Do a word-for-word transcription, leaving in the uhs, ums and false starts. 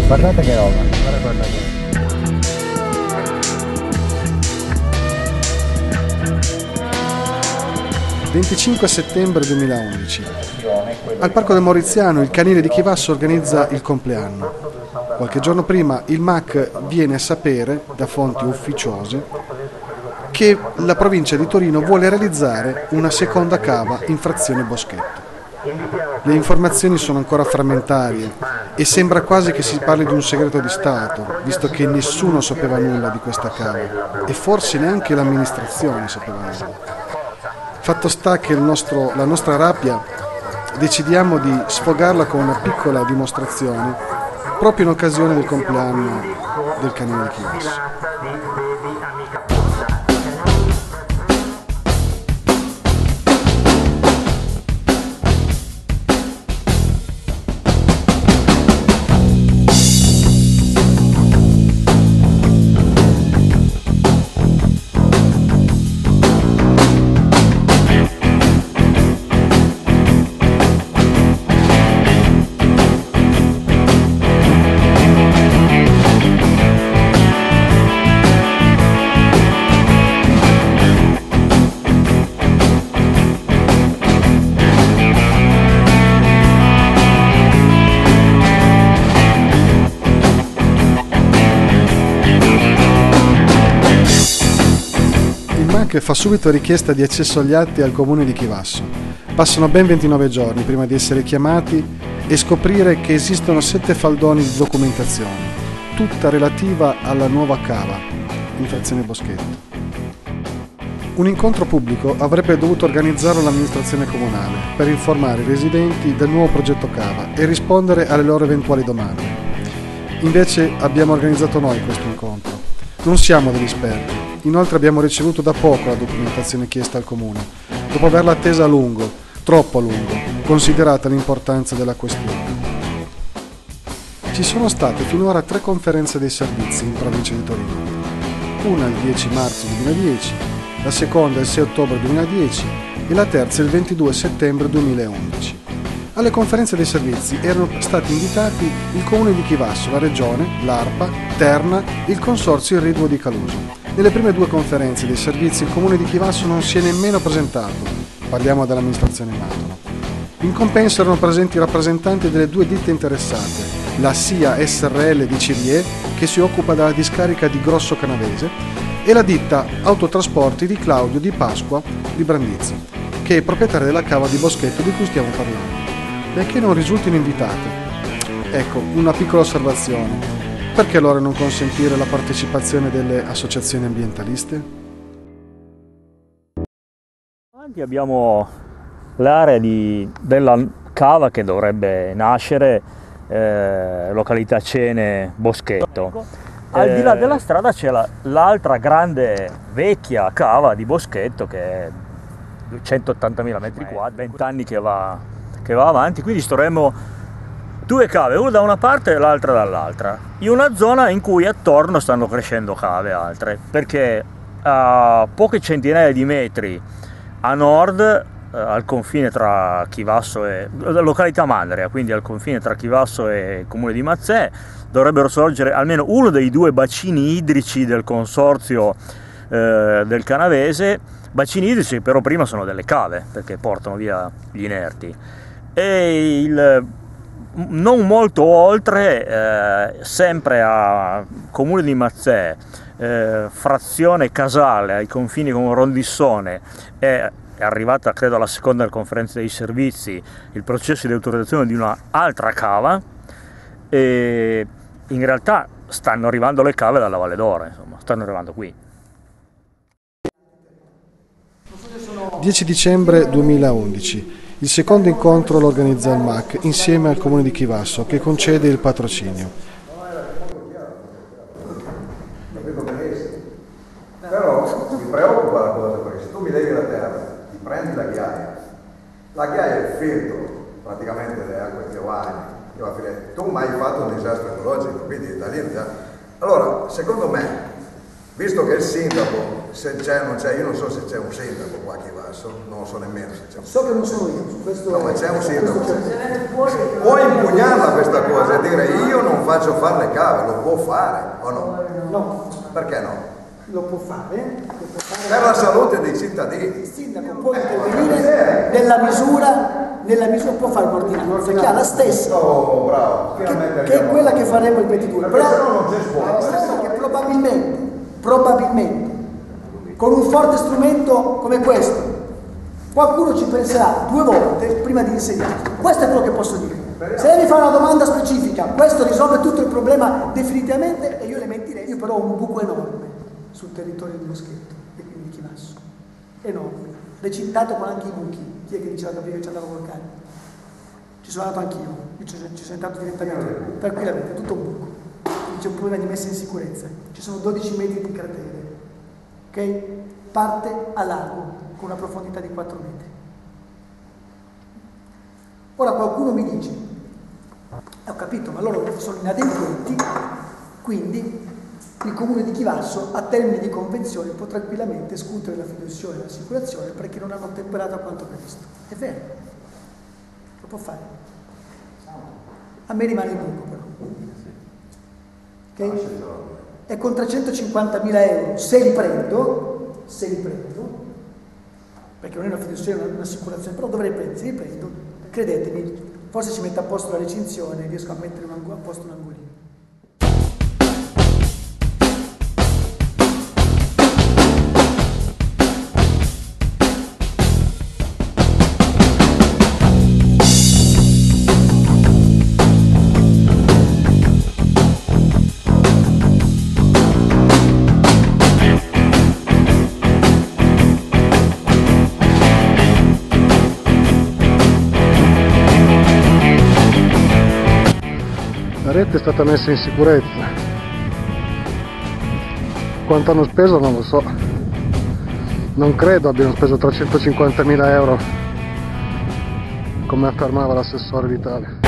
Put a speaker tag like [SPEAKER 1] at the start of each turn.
[SPEAKER 1] Guardate che roba, guarda, guardate.
[SPEAKER 2] venticinque settembre duemilaundici. Al Parco del Mauriziano il canile di Chivasso organizza il compleanno. Qualche giorno prima il M A C viene a sapere, da fonti ufficiose, che la provincia di Torino vuole realizzare una seconda cava in frazione Boschetto. Le informazioni sono ancora frammentarie e sembra quasi che si parli di un segreto di Stato, visto che nessuno sapeva nulla di questa cava e forse neanche l'amministrazione sapeva nulla. Fatto sta che il nostro, la nostra rabbia decidiamo di sfogarla con una piccola dimostrazione proprio in occasione del compleanno del canile di Chivasso. Che fa subito richiesta di accesso agli atti al comune di Chivasso. Passano ben ventinove giorni prima di essere chiamati e scoprire che esistono sette faldoni di documentazione, tutta relativa alla nuova cava in frazione Boschetto. Un incontro pubblico avrebbe dovuto organizzarlo l'amministrazione comunale per informare i residenti del nuovo progetto cava e rispondere alle loro eventuali domande. Invece abbiamo organizzato noi questo incontro. Non siamo degli esperti. Inoltre abbiamo ricevuto da poco la documentazione chiesta al comune, dopo averla attesa a lungo, troppo a lungo, considerata l'importanza della questione. Ci sono state finora tre conferenze dei servizi in provincia di Torino, una il dieci marzo duemiladieci, la seconda il sei ottobre duemiladieci e la terza il ventidue settembre duemilaundici. Alle conferenze dei servizi erano stati invitati il comune di Chivasso, la regione, l'ARPA, Terna e il consorzio Irriduo di Caluso. Nelle prime due conferenze dei servizi il comune di Chivasso non si è nemmeno presentato, parliamo dell'amministrazione Matono. In compenso erano presenti rappresentanti delle due ditte interessate, la S I A S R L di Cirie, che si occupa della discarica di Grosso Canavese, e la ditta Autotrasporti di Claudio Di Pasqua di Brandizzo, che è proprietaria della cava di Boschetto di cui stiamo parlando. Perché non risultino invitate? Ecco, una piccola osservazione. Perché allora non consentire la partecipazione delle associazioni ambientaliste?
[SPEAKER 1] Avanti abbiamo l'area di, della cava che dovrebbe nascere, eh, località Cene Boschetto. Al di là della strada c'è la, l'altra grande vecchia cava di Boschetto che è centottantamila metri quadri, venti anni che va, che va avanti, quindi staremo due cave, una da una parte e l'altra dall'altra, in una zona in cui attorno stanno crescendo cave altre, perché a poche centinaia di metri a nord, eh, al confine tra Chivasso e località Mandria, quindi al confine tra Chivasso e Comune di Mazzè, dovrebbero sorgere almeno uno dei due bacini idrici del consorzio eh, del Canavese, bacini idrici che però prima sono delle cave, perché portano via gli inerti. E il non molto oltre, eh, sempre a Comune di Mazzè, eh, frazione Casale, ai confini con Rondissone, è, è arrivata credo alla seconda conferenza dei servizi il processo di autorizzazione di un'altra cava, e in realtà stanno arrivando le cave dalla Valle d'Ora, insomma, stanno arrivando qui.
[SPEAKER 2] dieci dicembre duemilaundici. Il secondo incontro lo organizza il M A C insieme al comune di Chivasso, che concede il patrocinio.
[SPEAKER 3] Però mi preoccupa la cosa, perché se tu mi levi la terra, ti prendi la ghiaia, la ghiaia è il filtro praticamente delle acque piovane, tu mai hai fatto un disastro ecologico, quindi da lì già. Allora, secondo me, visto che il sindaco, se c'è o non c'è, io non so se c'è un sindaco qua a Chivasso, non lo so nemmeno se c'è un
[SPEAKER 4] So che non sono io, su questo...
[SPEAKER 3] No, ma c'è un sindaco. Può impugnarla questa cosa e dire io non faccio fare le cave, lo può fare o no?
[SPEAKER 4] No.
[SPEAKER 3] Perché no?
[SPEAKER 4] Lo può fare, lo può fare
[SPEAKER 3] Per la salute dei cittadini.
[SPEAKER 4] il sindaco può intervenire nella misura, nella misura può fare un'ordinanza che ha la stessa,
[SPEAKER 3] Oh, bravo.
[SPEAKER 4] che, che è quella che faremo il ventidue, però
[SPEAKER 3] se no non c'è scuola.
[SPEAKER 4] sarà che probabilmente, probabilmente, con un forte strumento come questo, qualcuno ci penserà due volte prima di insegnare. Questo è quello che posso dire. Se lei mi fa una domanda specifica, questo risolve tutto il problema definitivamente e io le mentirei. Io però ho un buco enorme sul territorio di Boschetto e quindi di Chivasso, enorme, recintato con anche i buchi. Chi è che diceva che ci andavo col cane? Ci sono andato anch'io, io ci, ci sono entrato direttamente, tranquillamente, è tutto un buco. Quindi c'è un problema di messa in sicurezza. Ci sono dodici metri di cratere, ok? Parte a lago con una profondità di quattro metri. Ora qualcuno mi dice, ho capito, ma loro sono inadempienti, quindi il comune di Chivasso a termini di convenzione può tranquillamente escutere la fiduciaria e l'assicurazione perché non hanno ottemperato a quanto previsto. È vero, lo può fare. A me rimane il buco però. Ok? E con trecentocinquantamila euro, se li prendo, se li prendo, perché non è una fiduciaria, è un'assicurazione, però dovrei prendere, se li prendo, credetemi, forse ci metto a posto la recinzione e riesco a mettere un angolo, a posto un angolino.
[SPEAKER 2] La rete è stata messa in sicurezza. Quanto hanno speso non lo so. Non credo abbiano speso trecentocinquantamila euro come affermava l'assessore Vitale.